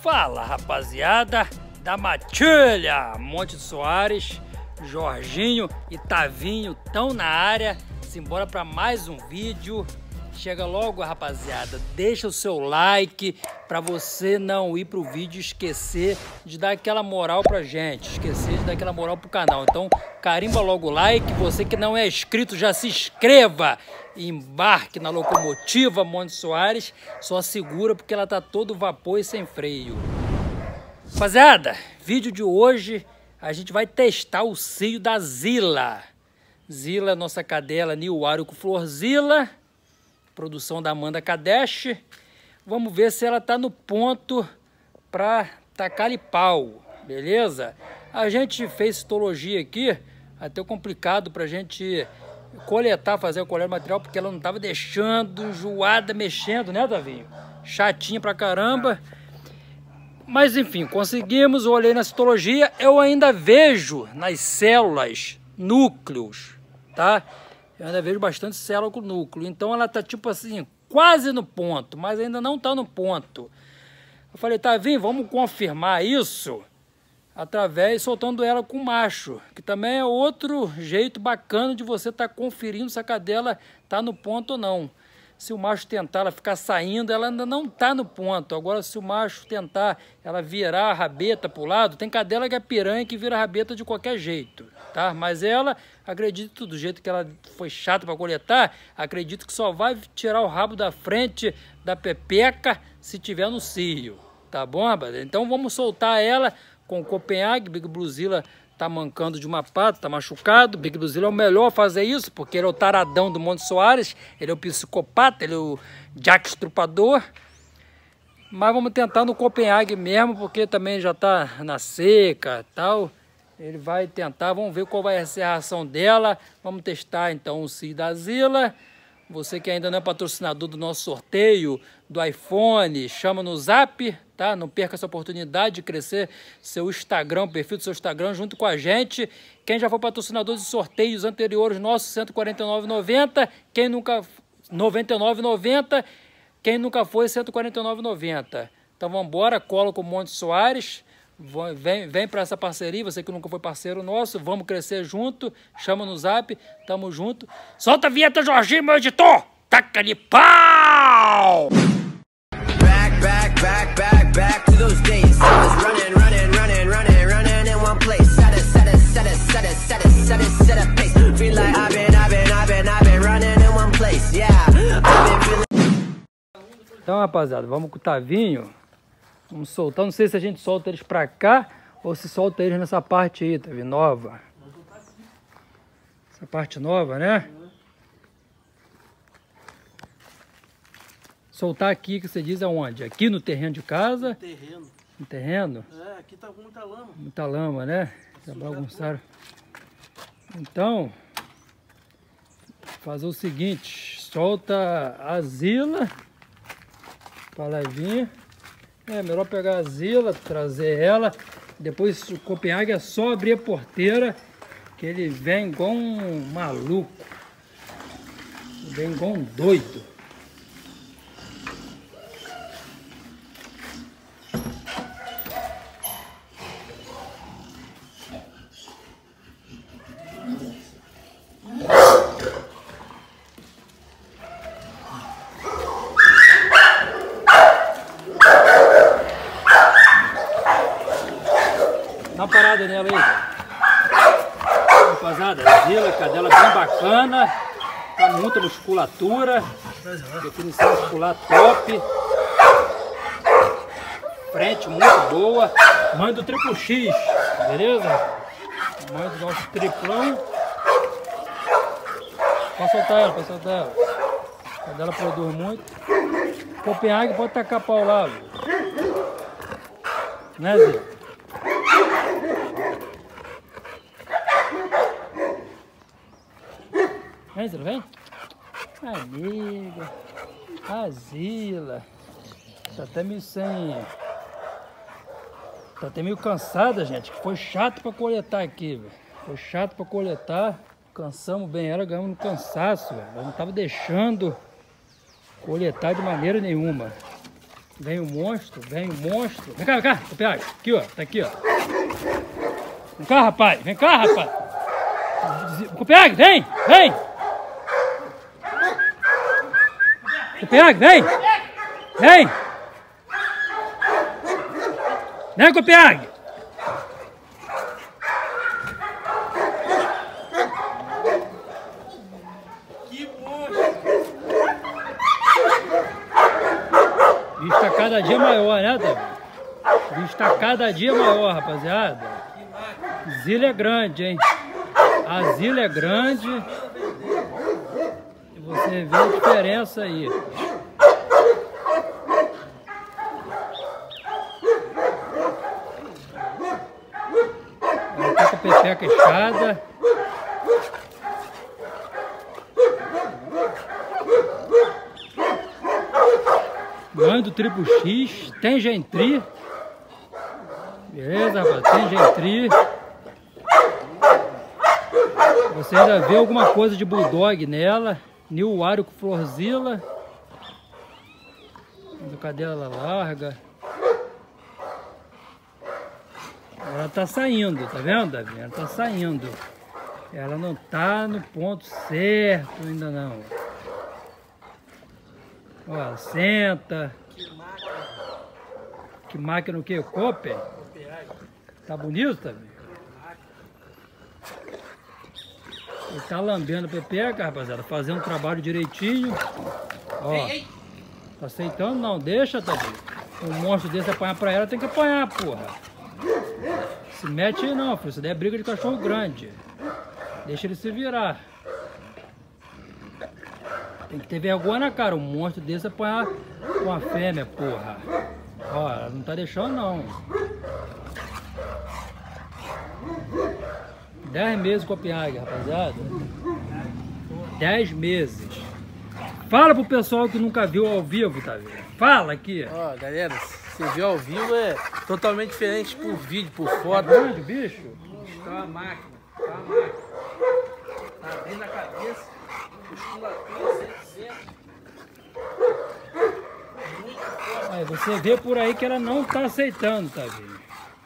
Fala, rapaziada da Matilha, Monte Soares, Jorginho e Tavinho estão na área. Simbora para mais um vídeo. Chega logo, rapaziada, deixa o seu like para você não ir pro vídeo e esquecer de dar aquela moral pra gente, esquecer de dar aquela moral pro canal. Então carimba logo o like, você que não é inscrito já se inscreva e embarque na locomotiva Monte Soares, só segura porque ela tá todo vapor e sem freio. Rapaziada, vídeo de hoje a gente vai testar o cio da Zila. Zila, nossa cadela Nilwari com Florzila, produção da Amanda Kadesh. Vamos ver se ela tá no ponto para tacar-lhe pau, beleza? A gente fez citologia aqui, até complicado pra gente coletar, fazer o colher material, porque ela não tava deixando, enjoada, mexendo, né, Tavinho? Chatinha pra caramba. Mas enfim, conseguimos, eu olhei na citologia, eu ainda vejo nas células núcleos, tá? Eu ainda vejo bastante célula com núcleo, então ela tá tipo assim, quase no ponto, mas ainda não tá no ponto. Eu falei, Tavinho, vamos confirmar isso através, soltando ela com macho, que também é outro jeito bacana de você estar conferindo se a cadela tá no ponto ou não. Se o macho tentar ela ficar saindo, ela ainda não tá no ponto. Agora, se o macho tentar ela virar a rabeta pro lado, tem cadela que é piranha que vira a rabeta de qualquer jeito, tá? Mas ela, acredito, do jeito que ela foi chata para coletar, acredito que só vai tirar o rabo da frente da pepeca se tiver no cio, tá bom, rapaz? Então vamos soltar ela com o Copenhague. Big Blue Zilla tá mancando de uma pata, tá machucado. Big Blue Zilla é o melhor fazer isso, porque ele é o taradão do Monte Soares, ele é o psicopata, ele é o Jack Estrupador. Mas vamos tentar no Copenhague mesmo, porque também já tá na seca e tal. Ele vai tentar, vamos ver qual vai ser a reação dela. Vamos testar então o cio da Zila. Você que ainda não é patrocinador do nosso sorteio do iPhone, chama no Zap, tá? Não perca essa oportunidade de crescer seu Instagram, o perfil do seu Instagram junto com a gente. Quem já foi patrocinador de sorteios anteriores nossos, R$ 149,90. Quem nunca... R$ 99,90. Quem nunca foi, R$ 149,90. Então vamos embora, cola com o Monte Soares. Vem para essa parceria, você que nunca foi parceiro nosso, vamos crescer junto, chama no Zap, tamo junto. Solta a vinheta, Jorginho, meu editor! Taca-lhe pau! Back to those days. I was running in one place. Set a pace. Feel like I've been running in one place. Yeah. Então, rapaziada, vamos com o Tavinho. Vamos soltar, não sei se a gente solta eles pra cá ou se solta eles nessa parte aí, tá vendo? Nova. Essa parte nova, né? Soltar aqui, que você diz aonde? Aqui no terreno de casa? No terreno. No terreno? É, aqui tá com muita lama. Muita lama, né? Já bagunçaram. Então, fazer o seguinte, solta a Zila pra levinha. É melhor pegar a Zila, trazer ela. Depois o Copenhague é só abrir a porteira, que ele vem igual um maluco. Vem igual um doido. Dá uma parada nela aí, rapaziada. Zila, cadela bem bacana, tá muita musculatura, definição muscular top, frente muito boa, mãe do triplo X, beleza? Mãe do nosso triplão. Pode soltar ela, pode soltar ela. A cadela produz muito. Copenhague pode tacar pau lá, né, Zila? Vem, Zila, vem. Amiga. A Zila. Tá até meio sem... Tá até meio cansada, gente. Foi chato pra coletar aqui, velho. Foi chato pra coletar. Cansamos bem ela, ganhamos no cansaço, velho. Ela não tava deixando coletar de maneira nenhuma. Vem o monstro, vem o monstro. Vem cá, Copiag. Aqui, ó. Tá aqui, ó. Vem cá, rapaz. Vem cá, rapaz. Copiag, vem! Vem! Copiag, vem! Vem! Vem, Copiag! Que bom! O bicho tá cada dia maior, né, Davi? O bicho tá cada dia maior, rapaziada. Zila é grande, hein? A zila é grande. E você vê a diferença aí. Ela tá com a pepeca inchada. Mãe do Tribo X, tem Gentry. Beleza, rapaz, tem Gentry. Você ainda vê alguma coisa de Bulldog nela. New Wario com Florzilla. Cadela larga. Ela tá saindo, tá vendo, Davi? Ela tá saindo. Ela não tá no ponto certo ainda não. Ó, ela senta. Que máquina o quê? Copper? Tá bonito, Davi? Ele tá lambendo a pepeca, rapaziada, fazendo o trabalho direitinho. Ó, tá aceitando? Não, deixa, Davi. Um monstro desse apanhar pra ela, tem que apanhar, porra. Se mete aí não, filho. Isso daí é briga de cachorro grande. Deixa ele se virar. Tem que ter vergonha na cara. Um monstro desse apanhar com a fêmea, porra. Ó, ela não tá deixando não. 10 meses Copenhague, rapaziada. 10 meses. Fala pro pessoal que nunca viu ao vivo, tá vendo? Fala aqui. Ó, galera, você viu ao vivo é totalmente diferente por vídeo, por foto. É grande, bicho? Tá uma máquina, tá uma máquina. Tá abrindo a cabeça, musculatura 100%. Muito forte. Aí, você vê por aí que ela não tá aceitando, tá vendo?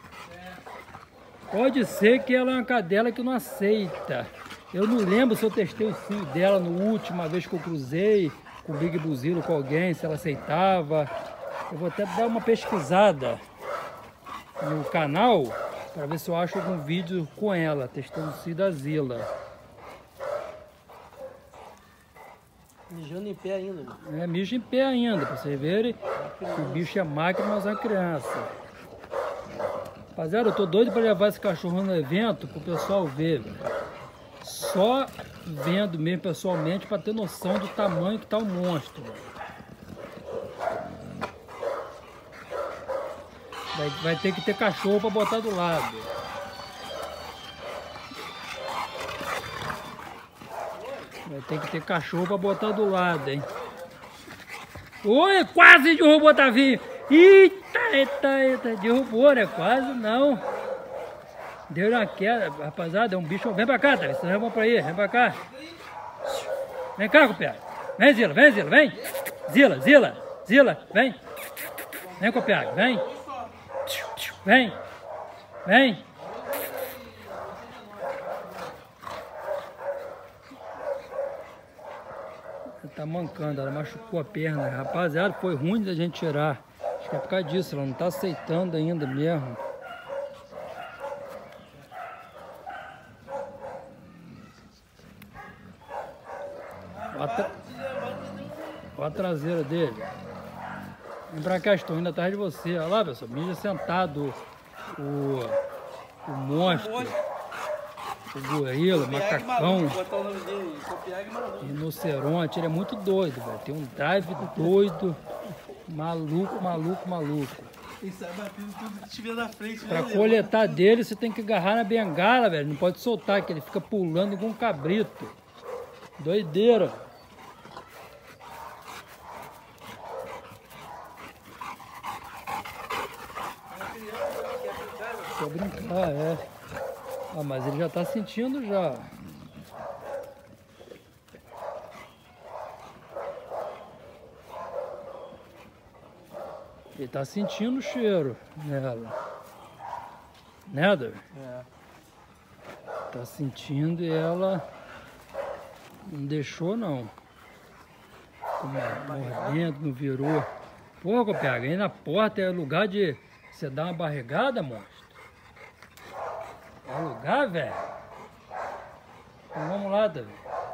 Pode ser que ela é uma cadela que não aceita. Eu não lembro se eu testei o cio dela na última vez que eu cruzei com o Big Buzilo com alguém, se ela aceitava. Eu vou até dar uma pesquisada no canal para ver se eu acho algum vídeo com ela, testando o cio da Zila. Mijando em pé ainda, mano. É, mijo em pé ainda, para vocês verem que o bicho é máquina, mas é uma criança. Rapaziada, eu tô doido para levar esse cachorro no evento pro pessoal ver, velho. Só vendo mesmo pessoalmente para ter noção do tamanho que tá o monstro, velho. Vai ter que ter cachorro para botar do lado. Vai ter que ter cachorro para botar do lado, hein? Oi, quase derrubou o Tavinho. Eita, derrubou, né? Quase não. Deu uma queda, rapaziada, é um bicho. Vem pra cá, Tavinho, vocês não vão pra aí, vem pra cá. Vem cá, Copiaga. Vem, Zila, vem. Zila, vem. Vem, Copiaga, vem. Vem. Tá mancando, ela machucou a perna. Rapaziada, foi ruim da gente tirar. Acho que é por causa disso, ela não tá aceitando ainda mesmo. Olha a traseira dele. Vem pra cá, estou indo atrás de você. Olha lá, pessoal, mija sentado. O monstro. O gorila, o macacão, rinoceronte, ele é muito doido, velho. Tem um drive doido, maluco. Ele sai batendo tudo que tiver na frente. Pra coletar dele, você tem que agarrar na bengala, velho. Não pode soltar, que ele fica pulando igual um cabrito. Doideira. Quer brincar, é. Ah, mas ele já tá sentindo já. Ele tá sentindo o cheiro nela. Né, Davi? É. Tá sentindo e ela não deixou não. Mordendo, não virou. Pô, Copiaga, aí na porta é lugar de você dar uma barrigada, monstro. É lugar, velho. Então vamos lá, Davi.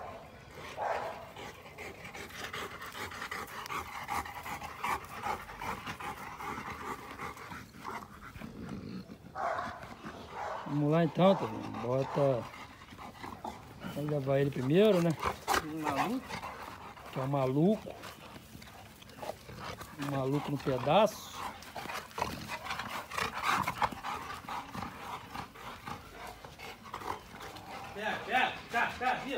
Vamos lá então, Davi. Bota. Vamos levar ele primeiro, né? Maluco? Que é um maluco. Um maluco no pedaço. Pega, viu?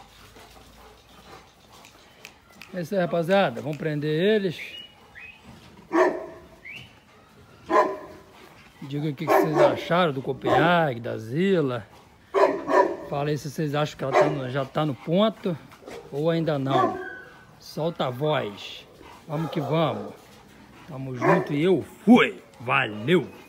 É isso aí, rapaziada. Vamos prender eles. Diga o que vocês acharam do Copenhague, da Zila. Fala aí se vocês acham que ela já tá no ponto ou ainda não. Solta a voz. Vamos que vamos. Tamo junto e eu fui. Valeu!